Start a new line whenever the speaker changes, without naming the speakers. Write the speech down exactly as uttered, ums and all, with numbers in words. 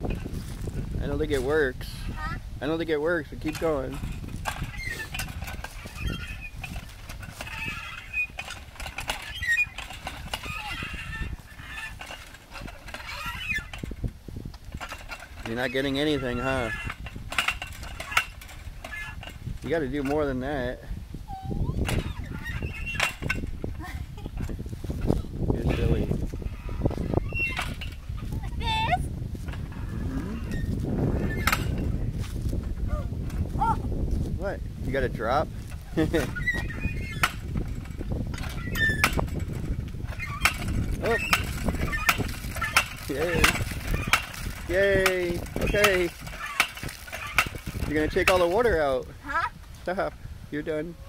I don't think it works.
Huh?
I don't think it works, but keep going. You're not getting anything, huh? You gotta do more than that. You're silly.
Like this?
Mm-hmm.
Oh.
What? You got a drop? Oh! Yay! Yay! Okay. You're gonna take all the water out.
Huh?
Stop. You're done.